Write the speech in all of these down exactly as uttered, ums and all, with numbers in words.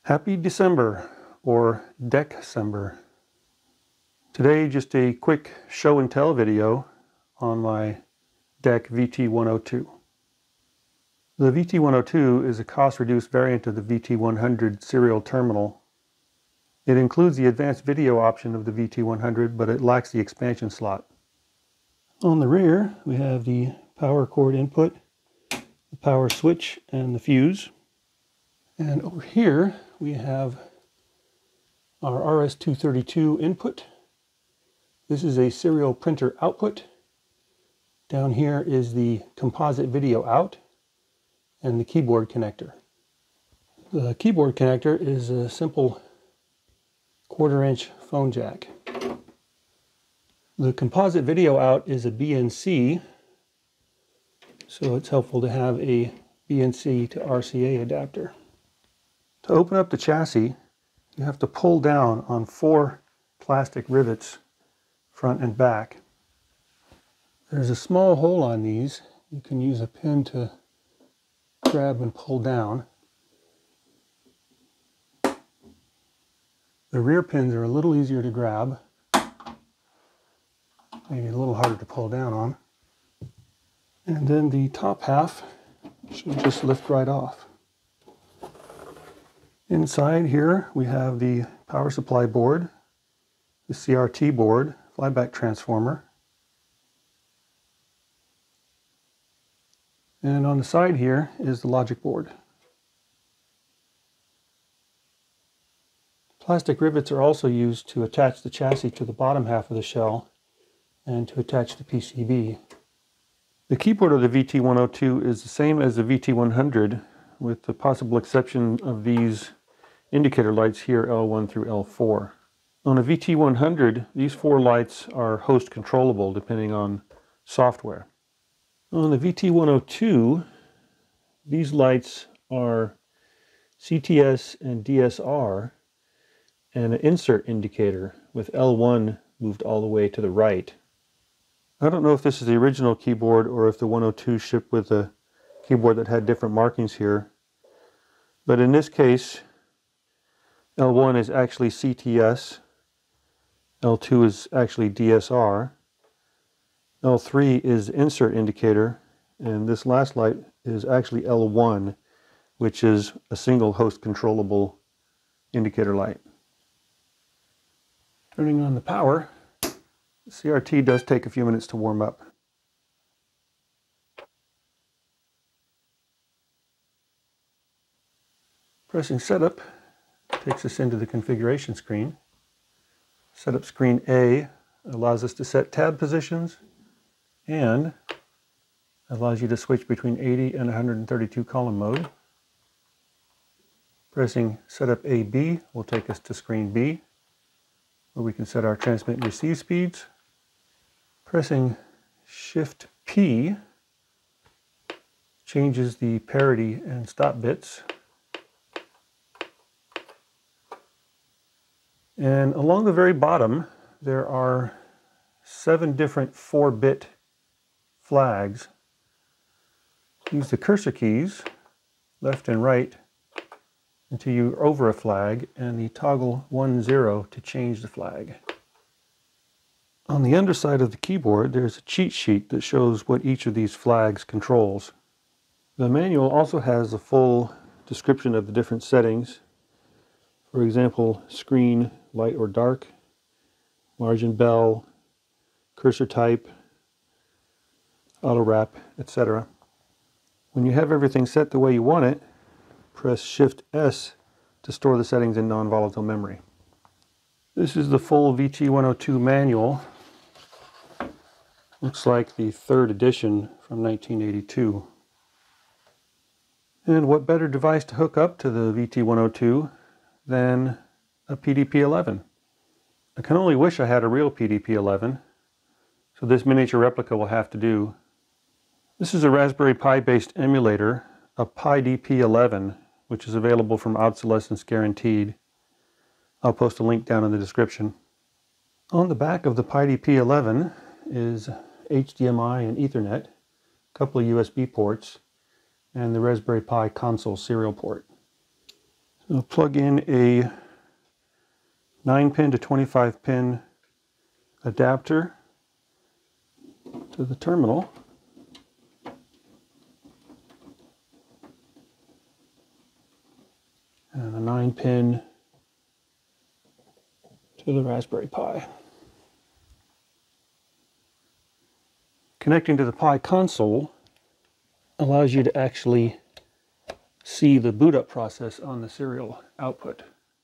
Happy December, or December. Today, just a quick show and tell video on my D E C V T one oh two. The V T one oh two is a cost-reduced variant of the V T one hundred serial terminal. It includes the advanced video option of the V T one hundred, but it lacks the expansion slot. On the rear, we have the power cord input, the power switch, and the fuse. And over here, we have our R S two thirty-two input. This is a serial printer output. Down here is the composite video out and the keyboard connector. The keyboard connector is a simple quarter inch phone jack. The composite video out is a B N C, so it's helpful to have a B N C to R C A adapter. To open up the chassis, you have to pull down on four plastic rivets, front and back. There's a small hole on these. You can use a pin to grab and pull down. The rear pins are a little easier to grab, maybe a little harder to pull down on. And then the top half should just lift right off. Inside here we have the power supply board, the C R T board, flyback transformer, and on the side here is the logic board. Plastic rivets are also used to attach the chassis to the bottom half of the shell and to attach the P C B. The keyboard of the V T one oh two is the same as the V T one hundred, with the possible exception of these indicator lights here, L one through L four. On a V T one hundred, these four lights are host controllable depending on software. On the V T one oh two, these lights are C T S and D S R and an insert indicator with L one moved all the way to the right. I don't know if this is the original keyboard or if the one oh two shipped with a keyboard that had different markings here, but in this case L one is actually C T S, L two is actually D S R, L three is the insert indicator, and this last light is actually L one, which is a single host controllable indicator light. Turning on the power, the C R T does take a few minutes to warm up. Pressing setup takes us into the configuration screen. Setup screen A allows us to set tab positions and allows you to switch between eighty and one hundred thirty-two column mode. Pressing setup A B will take us to screen B, where we can set our transmit and receive speeds. Pressing Shift P changes the parity and stop bits. And along the very bottom, there are seven different four bit flags. Use the cursor keys, left and right, until you're over a flag, and the toggle one zero to change the flag. On the underside of the keyboard, there's a cheat sheet that shows what each of these flags controls. The manual also has a full description of the different settings. For example, screen, light or dark, margin bell, cursor type, auto wrap, et cetera. When you have everything set the way you want it, press Shift S to store the settings in non-volatile memory. This is the full V T one oh two manual. Looks like the third edition from nineteen eighty-two. And what better device to hook up to the V T one oh two than a P D P eleven. I can only wish I had a real P D P eleven, so this miniature replica will have to do. This is a Raspberry Pi based emulator, a Pi D P eleven, which is available from Obsolescence Guaranteed. I'll post a link down in the description. On the back of the Pi D P eleven is H D M I and Ethernet, a couple of U S B ports, and the Raspberry Pi console serial port. So plug in a nine pin to twenty-five pin adapter to the terminal. And a nine pin to the Raspberry Pi. Connecting to the Pi console allows you to actually see the boot up process on the serial output.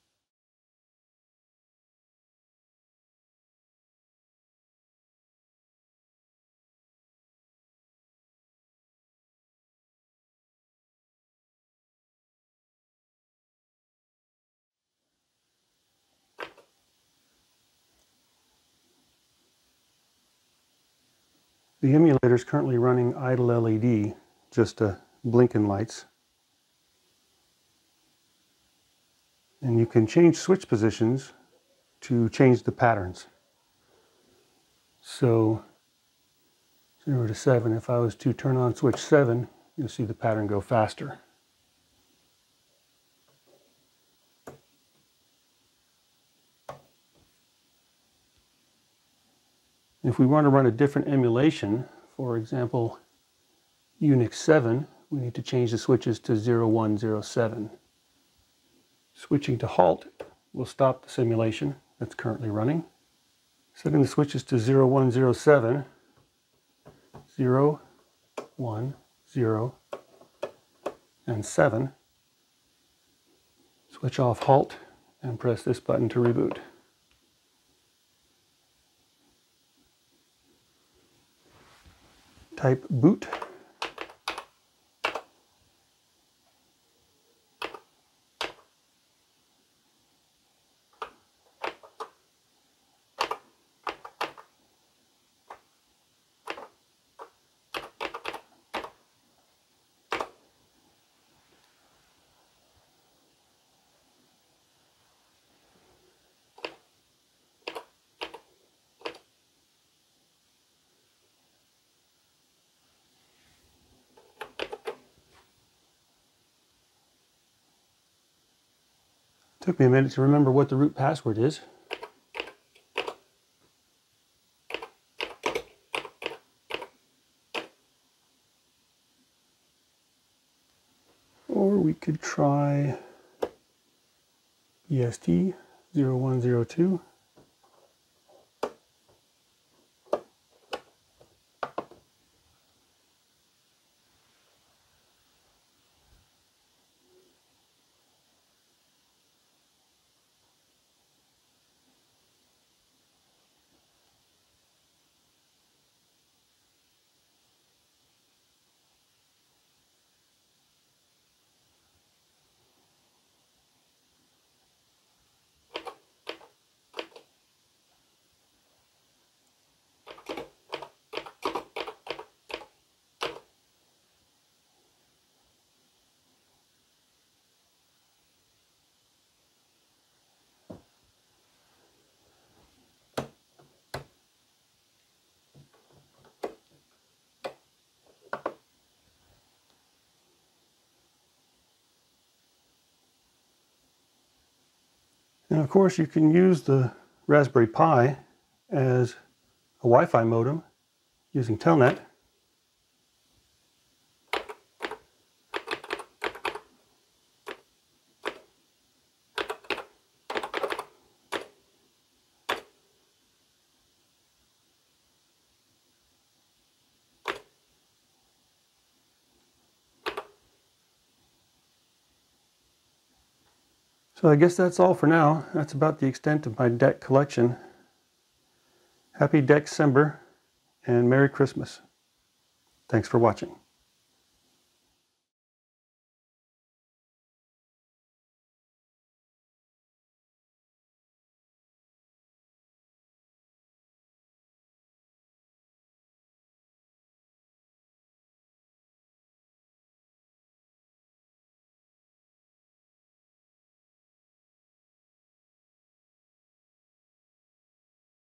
The emulator is currently running idle L E D, just uh, blinking lights. And you can change switch positions to change the patterns. So zero to seven, if I was to turn on switch seven, you'll see the pattern go faster. If we want to run a different emulation, for example, Unix seven, we need to change the switches to zero one zero seven. Switching to halt will stop the simulation that's currently running. Setting the switches to zero one zero seven, zero, one, zero, and seven. Switch off halt and press this button to reboot. Type boot. Took me a minute to remember what the root password is. Or we could try E S T zero one zero two. And of course you can use the Raspberry Pi as a Wi-Fi modem using Telnet. So I guess that's all for now. That's about the extent of my D E C collection. Happy December and Merry Christmas. Thanks for watching.